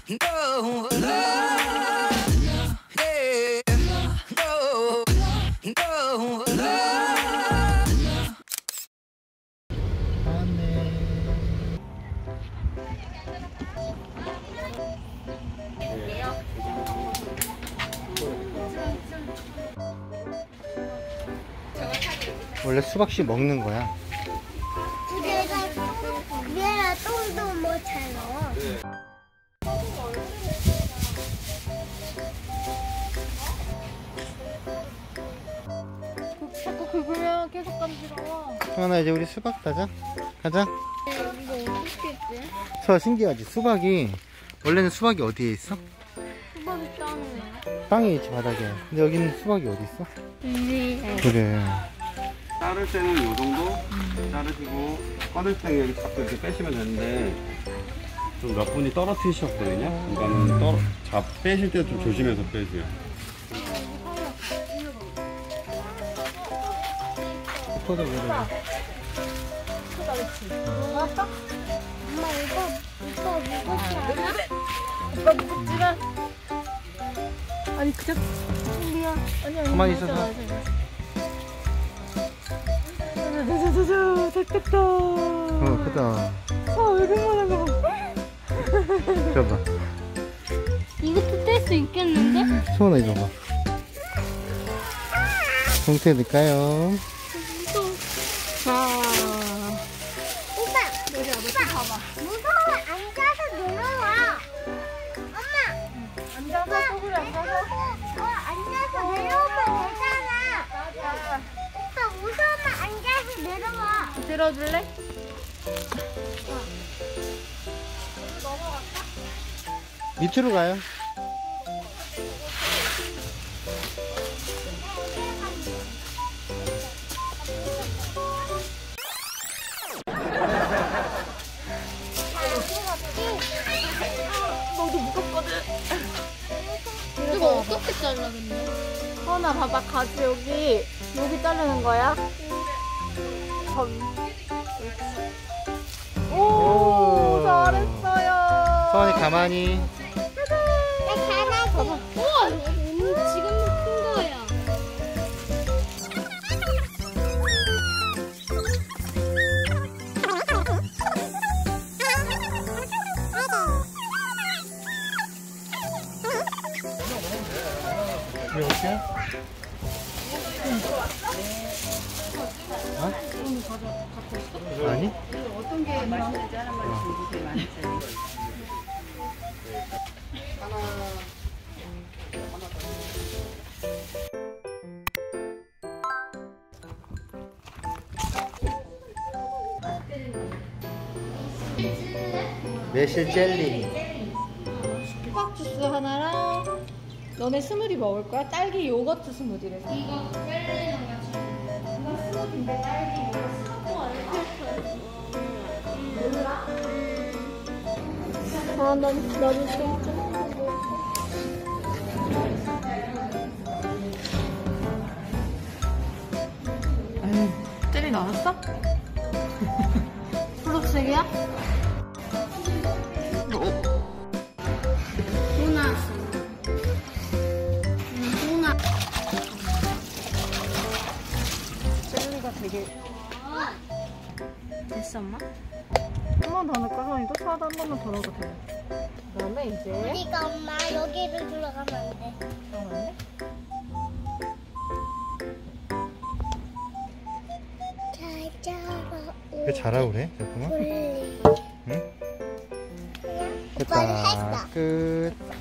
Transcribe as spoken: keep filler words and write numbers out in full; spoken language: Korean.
no, no, yeah, no, no, no. 원래 수박씨 먹는 거야. 내가 내가 똥도 못 차요. 자꾸 긁으면 계속 간지러워. 소연아, 이제 우리 수박 따자. 가자. 이거 어떻게 했지? 서 신기하지? 수박이 원래는 수박이 어디에 있어? 수박이 짱이네. 땅에 있지, 바닥에. 근데 여기는 수박이 어디 있어? 네. 그래. 자를 때는 이 정도 자르시고 꺼낼 때 여기 잡고 이렇게 빼시면 되는데 좀 몇 분이 떨어뜨리셨거든요. 이거는 떨어, 잡 빼실 때 좀 조심해서 빼세요. 포도 그래. 엄마 이거 이거 무겁지 않아? 오빠 무겁지만. 아니 그냥 미안. 아니 아니. 가만히 있어서. 자자자자자 됐겠다. 어, 크다. 아 얼굴만한 거 봐. 줘봐. 이것도 뗄 수 있겠는데? 소연아, 이거 봐. 봉투에 넣을까요? 자. 오빠, 오빠 봐봐. 무서워. 앉아서 내려와. 엄마. 앉아서 소굴에 앉아서. 어, 앉아서 내려오면 되잖아. 오빠 무서우면 앉아서 내려와. 들어줄래? 밑으로 가요. 너도 무겁거든. 이거 어떻게 잘라 근데? 서연아 봐봐, 가지 여기 여기 자르는 거야. 전. 오, 오. 잘했어요. 서연이 가만히. 나 잘하지. 우와, 지금도 큰 거야. 이게 어때요? 어? 아니? 어떤 게 맛있는지 하나만 주세요. 많으세요. 매실 젤리. 수박 주스 하나랑 너네 스무디 먹을 거야? 딸기 요거트 스무디를. 이거 젤리랑 같이. 이거 스무디인데 딸기 이거 스무디 아, 난 나도 좀 좀. 아유, 젤리 나왔어? 초록색이야? 또 나왔어. 또 나. 젤리가 되게. 됐어 엄마? 한 번 더 넣을까? 선이 또 차도 한 번만 더 넣어도 돼. 그다음에 이제 우리가 엄마 여기를 들어가면 안 돼. 잠깐만요. 잘 잡아. 왜 잘하고 그래? 잠깐만. 응? 응? 오빠는 됐다. 했어. 끝.